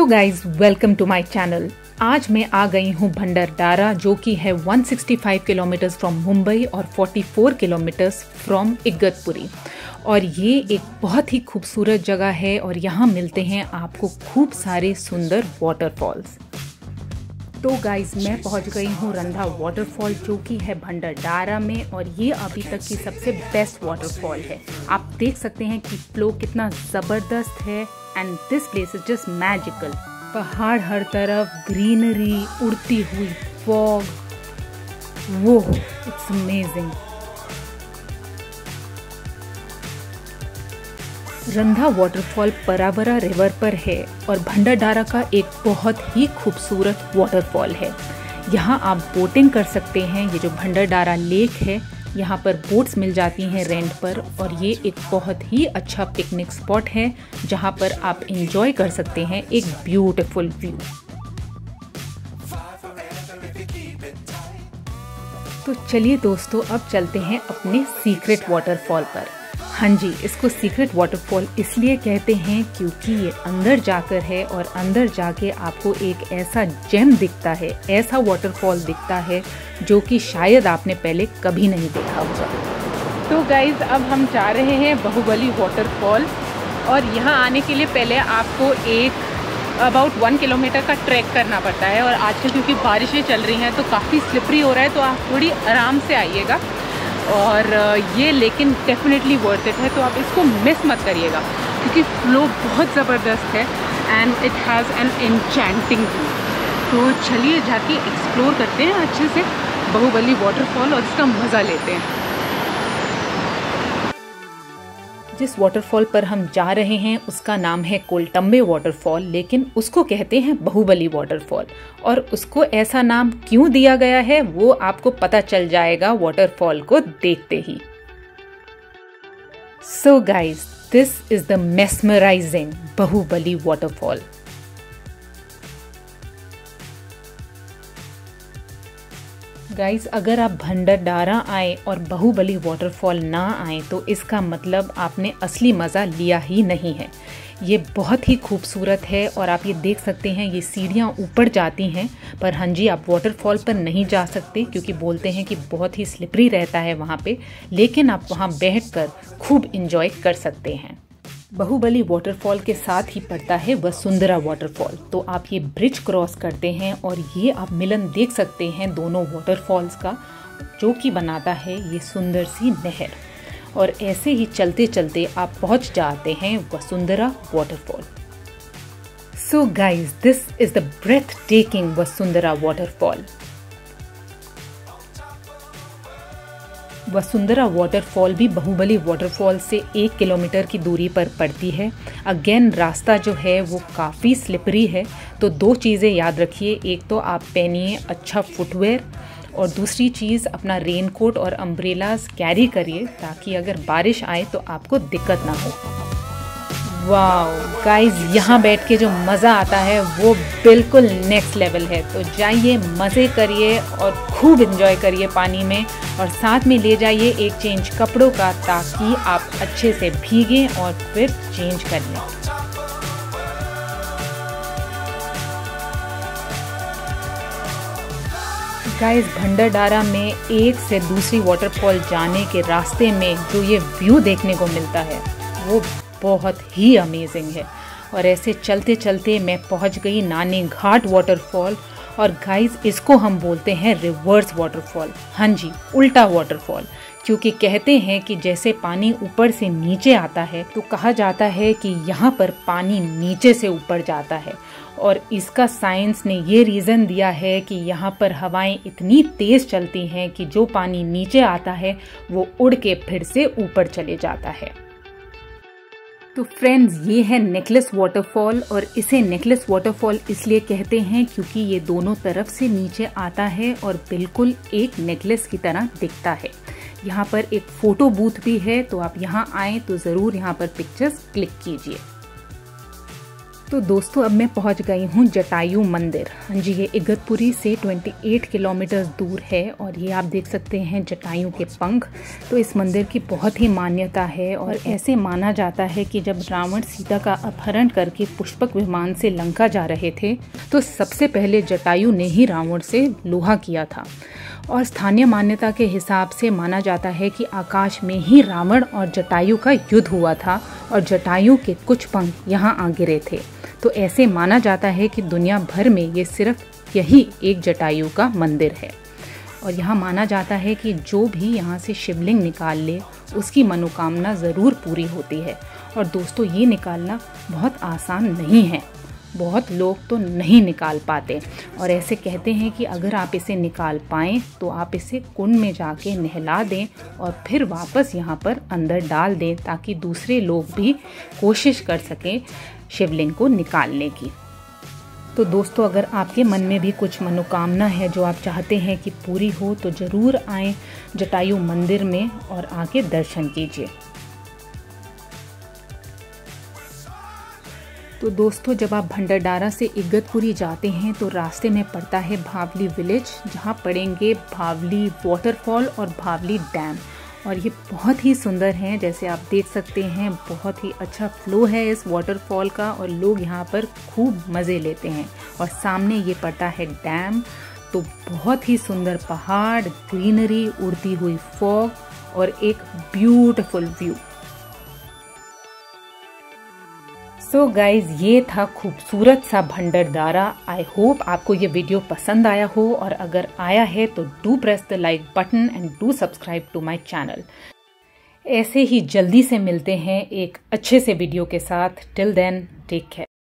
So guys welcome to my channel. आज मैं आ गई हूँ भंडारदारा, जो कि है 165 किलोमीटर्स फ्रॉम मुंबई और 44 किलोमीटर्स फ्रॉम इगतपुरी। और ये एक बहुत ही खूबसूरत जगह है और यहाँ मिलते हैं आपको खूब सारे सुंदर वाटरफॉल्स। तो गाइज मैं पहुँच गई हूँ रंधा वाटरफॉल, जो कि है भंडारदारा में, और ये अभी तक की सबसे बेस्ट वाटरफॉल है। आप देख सकते हैं कि फ्लो कितना ज़बरदस्त है and this place is just magical. पहाड़ हर तरफ, ग्रीनरी, उड़ती हुई फॉग, वो it's amazing. Randha waterfall Pravara river पर है और भंडारदारा का एक बहुत ही खूबसूरत वाटरफॉल है। यहाँ आप बोटिंग कर सकते हैं। ये जो भंडारदारा लेक है, यहाँ पर बोट्स मिल जाती हैं रेंट पर, और ये एक बहुत ही अच्छा पिकनिक स्पॉट है जहाँ पर आप एंजॉय कर सकते हैं एक ब्यूटीफुल व्यू। तो चलिए दोस्तों, अब चलते हैं अपने सीक्रेट वाटरफॉल पर। हाँ जी, इसको सीक्रेट वाटरफॉल इसलिए कहते हैं क्योंकि ये अंदर जाकर है और अंदर जाके आपको एक ऐसा जेम दिखता है, ऐसा वाटरफॉल दिखता है जो कि शायद आपने पहले कभी नहीं देखा होगा। तो गाइज अब हम जा रहे हैं बाहुबली वाटरफॉल, और यहाँ आने के लिए पहले आपको एक अबाउट 1 किलोमीटर का ट्रैक करना पड़ता है। और आजकल क्योंकि बारिशें चल रही हैं तो काफ़ी स्लिपरी हो रहा है, तो आप थोड़ी आराम से आइएगा। और ये लेकिन डेफिनेटली वर्थ इट है, तो आप इसको मिस मत करिएगा क्योंकि फ्लो बहुत ज़बरदस्त है and it has an enchanting view. तो चलिए जाके एक्सप्लोर करते हैं अच्छे से बाहुबली वाटरफॉल और इसका मज़ा लेते हैं। जिस वाटरफॉल पर हम जा रहे हैं उसका नाम है कोलटम्बे वाटरफॉल, लेकिन उसको कहते हैं बाहुबली वाटरफॉल। और उसको ऐसा नाम क्यों दिया गया है वो आपको पता चल जाएगा वाटरफॉल को देखते ही। So guys, this is the mesmerising Bahubali waterfall. Guys, अगर आप भंडारदारा आए और बाहुबली वाटरफॉल ना आए तो इसका मतलब आपने असली मज़ा लिया ही नहीं है। ये बहुत ही खूबसूरत है और आप ये देख सकते हैं, ये सीढ़ियाँ ऊपर जाती हैं, पर हाँ जी, आप वाटरफॉल पर नहीं जा सकते क्योंकि बोलते हैं कि बहुत ही स्लिपरी रहता है वहाँ पे, लेकिन आप वहाँ बैठकर खूब इंजॉय कर सकते हैं। बाहुबली वाटरफॉल के साथ ही पड़ता है वसुंधरा वाटरफॉल। तो आप ये ब्रिज क्रॉस करते हैं और ये आप मिलन देख सकते हैं दोनों वाटरफॉल्स का, जो कि बनाता है ये सुंदर सी नहर। और ऐसे ही चलते चलते आप पहुंच जाते हैं Vasundhara waterfall. So guys, this is the breathtaking Vasundhara waterfall. Vasundhara waterfall भी बाहुबली वाटरफॉल से 1 किलोमीटर की दूरी पर पड़ती है। अगेन रास्ता जो है वो काफ़ी स्लिपरी है, तो 2 चीज़ें याद रखिए। एक तो आप पहनिए अच्छा फुटवेयर, और दूसरी चीज़ अपना रेनकोट और अम्ब्रेलाज कैरी करिए ताकि अगर बारिश आए तो आपको दिक्कत ना हो। वाओ गाइज, यहाँ बैठ के जो मज़ा आता है वो बिल्कुल नेक्स्ट लेवल है। तो जाइए, मज़े करिए और खूब एंजॉय करिए पानी में, और साथ में ले जाइए एक चेंज कपड़ों का ताकि आप अच्छे से भीगें और फिर चेंज कर लें। गाइस, भंडारदारा में एक से दूसरी वाटरफॉल जाने के रास्ते में जो ये व्यू देखने को मिलता है वो बहुत ही अमेजिंग है। और ऐसे चलते चलते मैं पहुंच गई नानी घाट वाटरफॉल। और गाइस, इसको हम बोलते हैं रिवर्स वाटरफॉल। हाँ जी, उल्टा वाटरफॉल, क्योंकि कहते हैं कि जैसे पानी ऊपर से नीचे आता है तो कहा जाता है कि यहाँ पर पानी नीचे से ऊपर जाता है। और इसका साइंस ने ये रीज़न दिया है कि यहाँ पर हवाएं इतनी तेज़ चलती हैं कि जो पानी नीचे आता है वो उड़ के फिर से ऊपर चले जाता है। तो फ्रेंड्स, ये है नेकलेस वाटरफॉल, और इसे नेकलेस वाटरफॉल इसलिए कहते हैं क्योंकि ये दोनों तरफ से नीचे आता है और बिल्कुल एक नेकलेस की तरह दिखता है। यहाँ पर एक फ़ोटो बूथ भी है, तो आप यहाँ आएँ तो ज़रूर यहाँ पर पिक्चर्स क्लिक कीजिए। तो दोस्तों अब मैं पहुंच गई हूं जटायु मंदिर। हाँ जी, ये इगतपुरी से 28 किलोमीटर दूर है और ये आप देख सकते हैं जटायु के पंख। तो इस मंदिर की बहुत ही मान्यता है और ऐसे माना जाता है कि जब रावण सीता का अपहरण करके पुष्पक विमान से लंका जा रहे थे तो सबसे पहले जटायु ने ही रावण से लोहा किया था। और स्थानीय मान्यता के हिसाब से माना जाता है कि आकाश में ही रावण और जटायु का युद्ध हुआ था और जटायु के कुछ पंख यहाँ आ गिरे थे। तो ऐसे माना जाता है कि दुनिया भर में ये सिर्फ यही एक जटायु का मंदिर है। और यहाँ माना जाता है कि जो भी यहाँ से शिवलिंग निकाल ले उसकी मनोकामना ज़रूर पूरी होती है। और दोस्तों ये निकालना बहुत आसान नहीं है, बहुत लोग तो नहीं निकाल पाते। और ऐसे कहते हैं कि अगर आप इसे निकाल पाएँ तो आप इसे कुंड में जाके नहला दें और फिर वापस यहाँ पर अंदर डाल दें ताकि दूसरे लोग भी कोशिश कर सकें शिवलिंग को निकालने की। तो दोस्तों अगर आपके मन में भी कुछ मनोकामना है जो आप चाहते हैं कि पूरी हो तो ज़रूर आएँ जटायु मंदिर में और आके दर्शन कीजिए। तो दोस्तों जब आप भंडारडारा से इगतपुरी जाते हैं तो रास्ते में पड़ता है भावली विलेज, जहाँ पड़ेंगे भावली वाटरफॉल और भावली डैम। और ये बहुत ही सुंदर हैं, जैसे आप देख सकते हैं बहुत ही अच्छा फ्लो है इस वाटरफॉल का और लोग यहाँ पर खूब मज़े लेते हैं। और सामने ये पड़ता है डैम। तो बहुत ही सुंदर पहाड़, ग्रीनरी, उड़ती हुई फॉग और एक ब्यूटीफुल व्यू। सो गाइज ये था खूबसूरत सा भंडारडारा। आई होप आपको ये वीडियो पसंद आया हो और अगर आया है तो do press the like button and do subscribe to my channel. ऐसे ही जल्दी से मिलते हैं एक अच्छे से वीडियो के साथ। Till then take care.